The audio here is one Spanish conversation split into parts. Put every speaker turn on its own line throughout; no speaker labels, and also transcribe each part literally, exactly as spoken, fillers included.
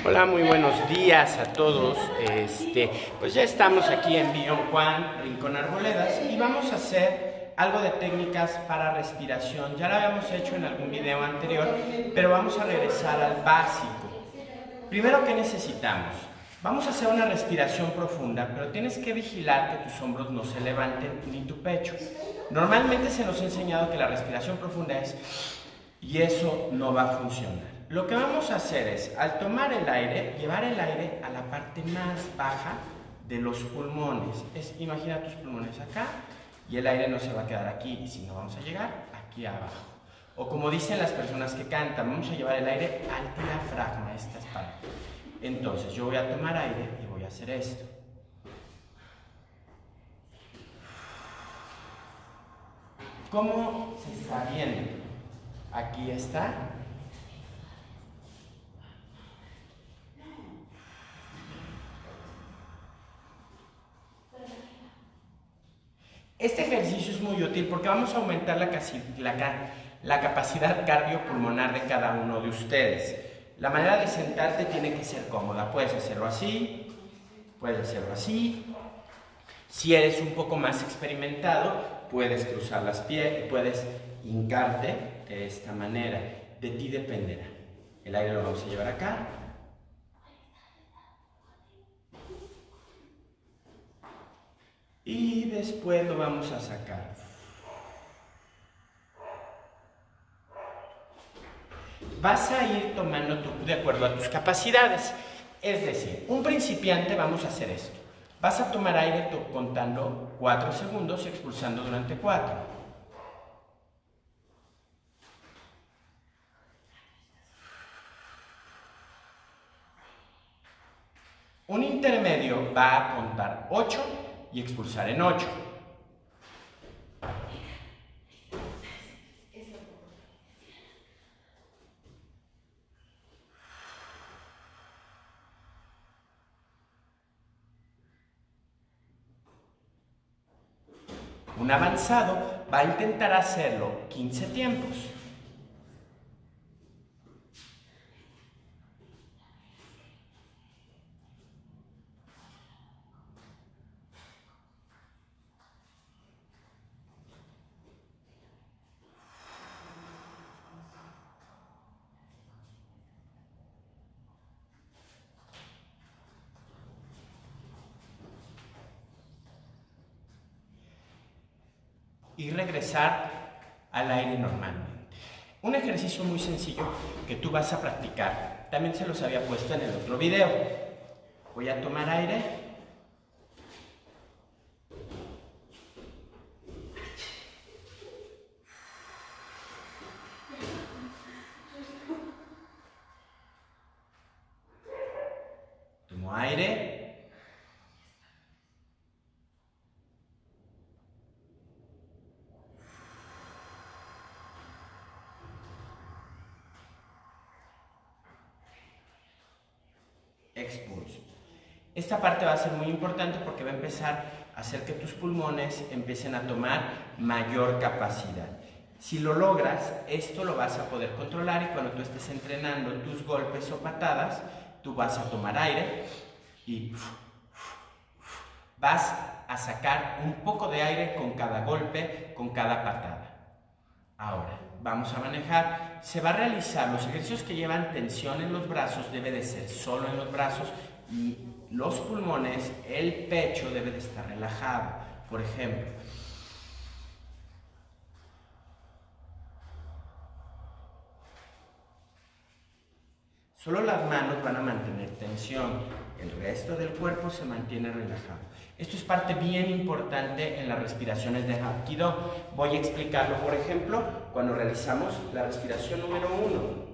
Hola, muy buenos días a todos. Este, pues ya estamos aquí en Beyond Juan, Rincón Arboledas, y vamos a hacer algo de técnicas para respiración. Ya lo habíamos hecho en algún video anterior, pero vamos a regresar al básico. Primero, ¿qué necesitamos? Vamos a hacer una respiración profunda, pero tienes que vigilar que tus hombros no se levanten ni tu pecho. Normalmente se nos ha enseñado que la respiración profunda es, y eso no va a funcionar. Lo que vamos a hacer es, al tomar el aire, llevar el aire a la parte más baja de los pulmones. Es, imagina tus pulmones acá y el aire no se va a quedar aquí, sino vamos a llegar aquí abajo. O como dicen las personas que cantan, vamos a llevar el aire al diafragma, esta es para. Entonces yo voy a tomar aire y voy a hacer esto. ¿Cómo se está viendo? Aquí está. Este ejercicio es muy útil porque vamos a aumentar la, la, la capacidad cardiopulmonar de cada uno de ustedes. La manera de sentarte tiene que ser cómoda. Puedes hacerlo así, puedes hacerlo así. Si eres un poco más experimentado, puedes cruzar las piernas y puedes hincarte de esta manera. De ti dependerá. El aire lo vamos a llevar acá. Y después lo vamos a sacar. Vas a ir tomando tu, de acuerdo a tus capacidades. Es decir, un principiante vamos a hacer esto. Vas a tomar aire contando cuatro segundos y expulsando durante cuatro. Un intermedio va a contar ocho y expulsar en ocho. Un avanzado va a intentar hacerlo quince tiempos. Y regresar al aire normalmente. Un ejercicio muy sencillo que tú vas a practicar. También se los había puesto en el otro video. Voy a tomar aire. Tomo aire. Expulso. Esta parte va a ser muy importante porque va a empezar a hacer que tus pulmones empiecen a tomar mayor capacidad. Si lo logras, esto lo vas a poder controlar y cuando tú estés entrenando tus golpes o patadas, tú vas a tomar aire y vas a sacar un poco de aire con cada golpe, con cada patada. Ahora, vamos a manejar, se va a realizar, los ejercicios que llevan tensión en los brazos debe de ser solo en los brazos y los pulmones, el pecho debe de estar relajado. Por ejemplo, solo las manos van a mantener tensión, el resto del cuerpo se mantiene relajado. Esto es parte bien importante en las respiraciones de Hapkido. Voy a explicarlo, por ejemplo, cuando realizamos la respiración número uno.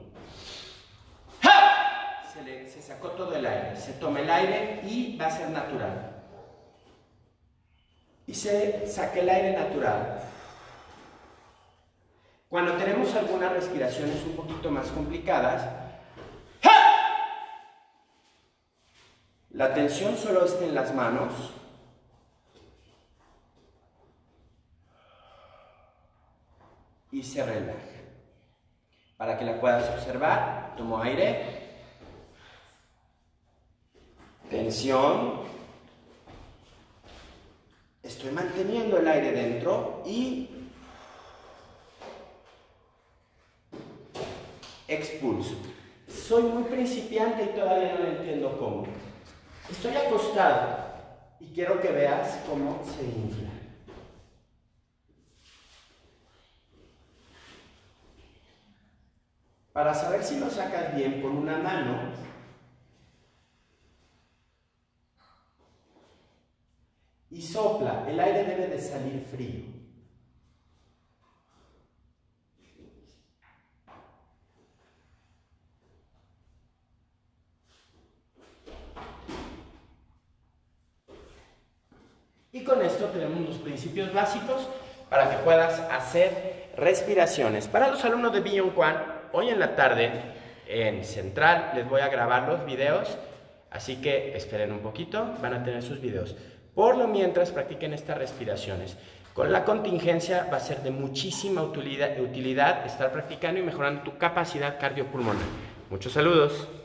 ¡Ha! Se, le, se sacó todo el aire, se toma el aire y va a ser natural. Y se saca el aire natural. Cuando tenemos algunas respiraciones un poquito más complicadas, la tensión solo está en las manos. Y se relaja. Para que la puedas observar, tomo aire. Tensión. Estoy manteniendo el aire dentro y expulso. Soy muy principiante y todavía no entiendo cómo. Estoy acostado y quiero que veas cómo se infla. Para saber si lo sacas bien con una mano, y sopla, el aire debe de salir frío. Y con esto tenemos los principios básicos para que puedas hacer respiraciones. Para los alumnos de Beyond One, hoy en la tarde en Central les voy a grabar los videos, así que esperen un poquito, van a tener sus videos. Por lo mientras, practiquen estas respiraciones. Con la contingencia va a ser de muchísima utilidad, utilidad estar practicando y mejorando tu capacidad cardiopulmonar. Muchos saludos.